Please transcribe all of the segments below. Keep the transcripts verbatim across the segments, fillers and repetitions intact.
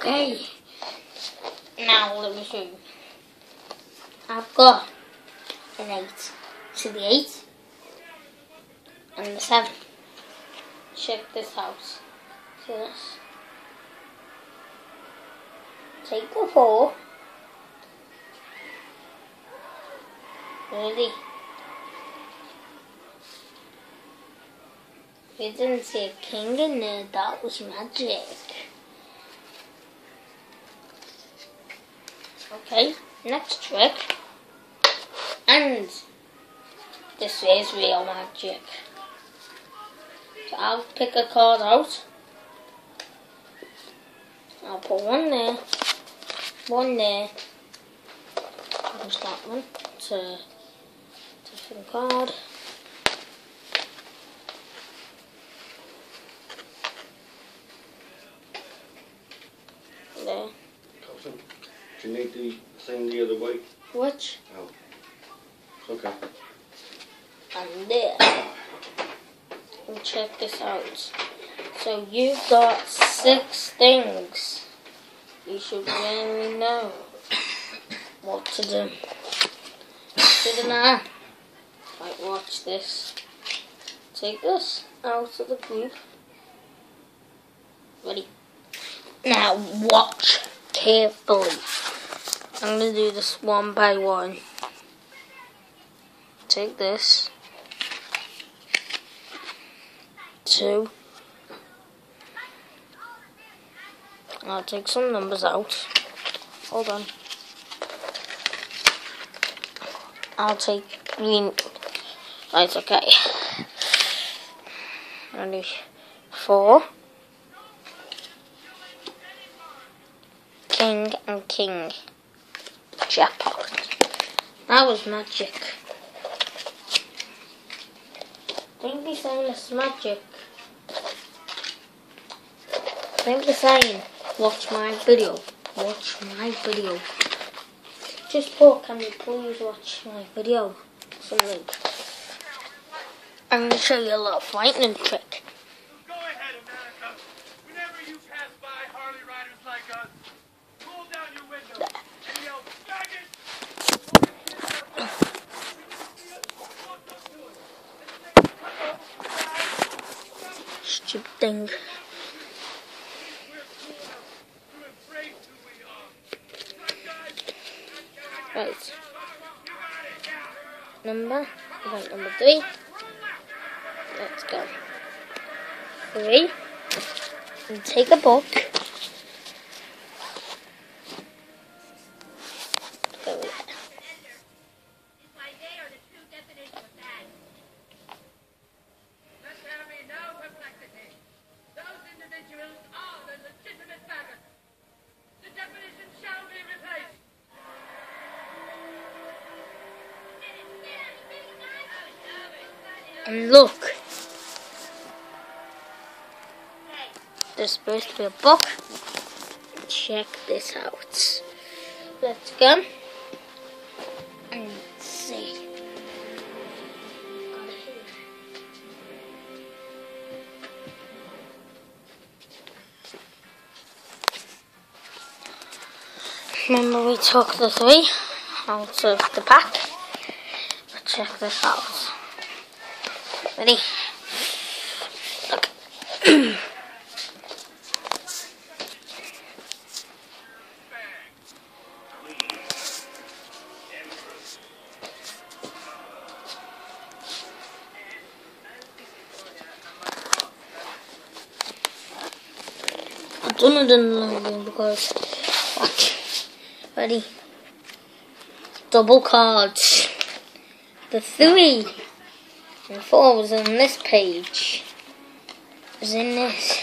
Okay, now let me show you. I've got an eight. See the eight? And the seven. Check this out. See this? Take the four. Ready? You didn't see a king in there, that was magic. Okay, next trick. And this is real magic. So I'll pick a card out. I'll put one there, one there. Use that one to different card. There. Do you need the thing the other way? Which? Oh. Okay. And there. And check this out. So you've got six things. You should really know what to do. Didn't I? Right, watch this. Take this out of the group. Ready? Now watch carefully. I'm going to do this one by one. Take this. Two. I'll take some numbers out. Hold on. I'll take green. Right, okay. Ready? Four. King and king. Jackpot. That was magic. Don't be saying it's magic. Don't be saying, watch my video. Watch my video. Just put, can you please watch my video? Something. I'm going to show you a little frightening trick. Go ahead, America. Whenever you pass by Harley riders like us, roll down your window and yell, faggot! Stupid thing. Right. Number, event number three. Let's go. Three. And take a book. Go there. And look, there's supposed to be a book. Check this out. Let's go and see. Remember we took the three out of the pack. But check this out. Ready? Look. I've done it in the long game because watch. Ready? Double cards. The three. And four was on this page. It was in this.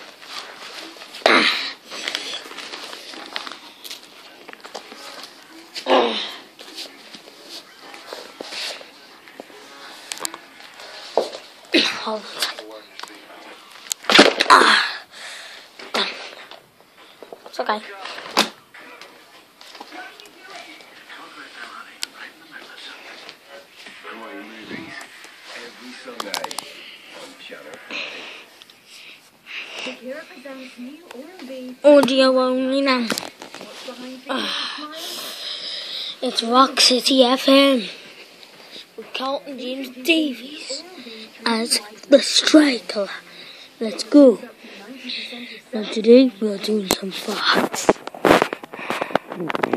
Hold on. Ah. Done. It's okay. Every Sunday on Channel five. Here presents new R and B. Audio only now. What's behind Ah. Smile? It's Rock City F M with Carlton James Davies as the striker. Let's go. Now today we are doing some farts.